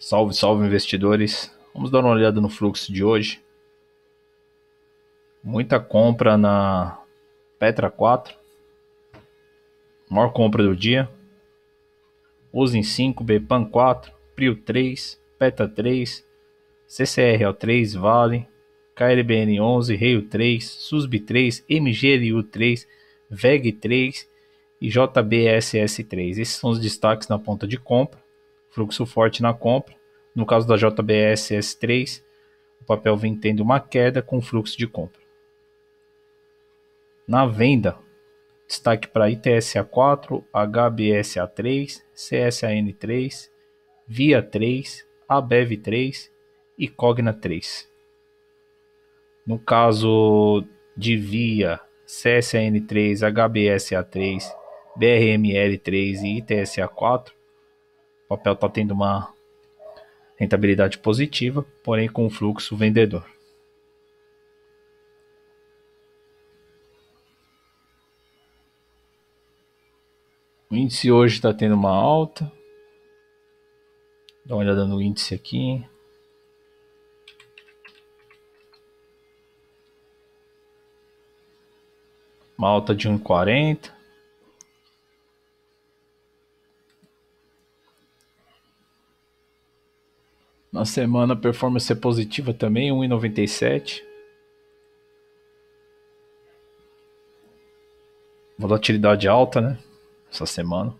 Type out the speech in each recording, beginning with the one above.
Salve, salve investidores. Vamos dar uma olhada no fluxo de hoje. Muita compra na Petra 4, maior compra do dia. Usim 5, Bpan 4, Prio 3, Peta 3, CCRO 3, Vale, KLBN 11, Reio 3, SUSB 3, MGLU 3, VEG 3 e JBSS 3. Esses são os destaques na ponta de compra. Fluxo forte na compra. No caso da JBSS 3, o papel vem tendo uma queda com fluxo de compra. Na venda, destaque para ITSA 4, HBSA 3, CSAN 3, Via 3, ABEV 3 e Cogna 3. No caso de Via, CSAN 3, HBSA 3, BRML 3 e ITSA 4, o papel está tendo uma rentabilidade positiva, porém com fluxo vendedor. O índice hoje está tendo uma alta. Dá uma olhada no índice aqui. Uma alta de 1,40. Na semana a performance é positiva também, 1,97. Volatilidade alta, né? Essa semana.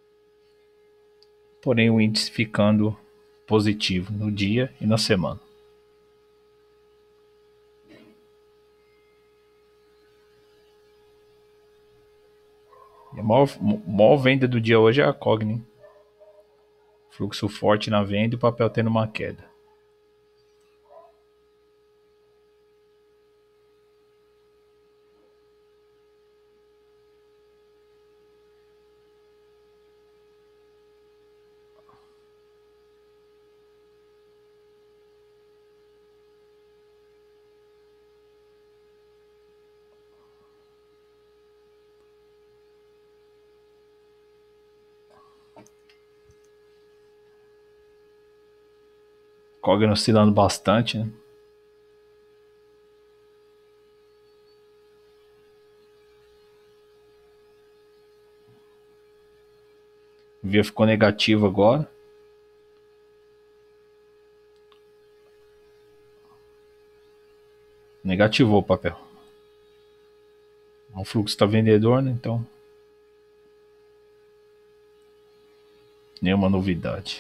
Porém o índice ficando positivo no dia e na semana. E a maior venda do dia hoje é a Cogna. Fluxo forte na venda e o papel tendo uma queda. Cogna oscilando bastante, né? O Via ficou negativo agora. Negativou o papel. O fluxo está vendedor, né? Então nenhuma novidade.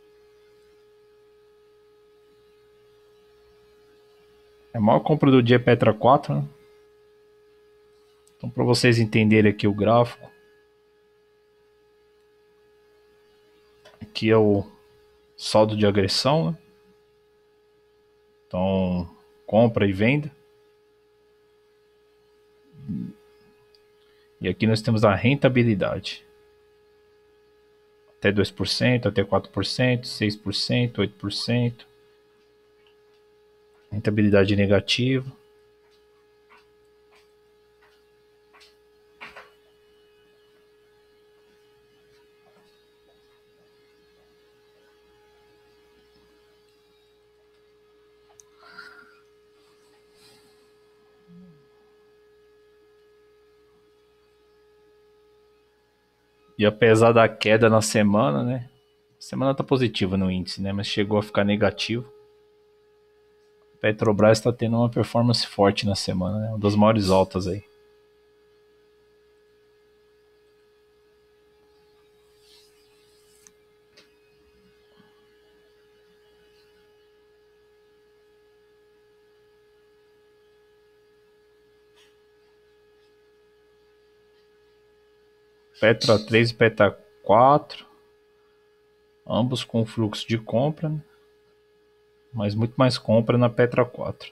A maior compra do dia é Petra 4, né? Então, para vocês entenderem aqui o gráfico, aqui é o saldo de agressão, né? Então, compra e venda. E aqui nós temos a rentabilidade. Até 2%, até 4%, 6%, 8%. Rentabilidade negativa. E apesar da queda na semana, né? A semana tá positiva no índice, né? Mas chegou a ficar negativo. Petrobras está tendo uma performance forte na semana, né? Uma das maiores altas aí. Petra 3 e Petra 4, ambos com fluxo de compra, né? Mas muito mais compra na Petra 4.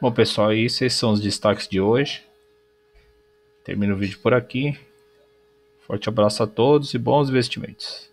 Bom, pessoal, esses são os destaques de hoje. Termino o vídeo por aqui. Forte abraço a todos e bons investimentos.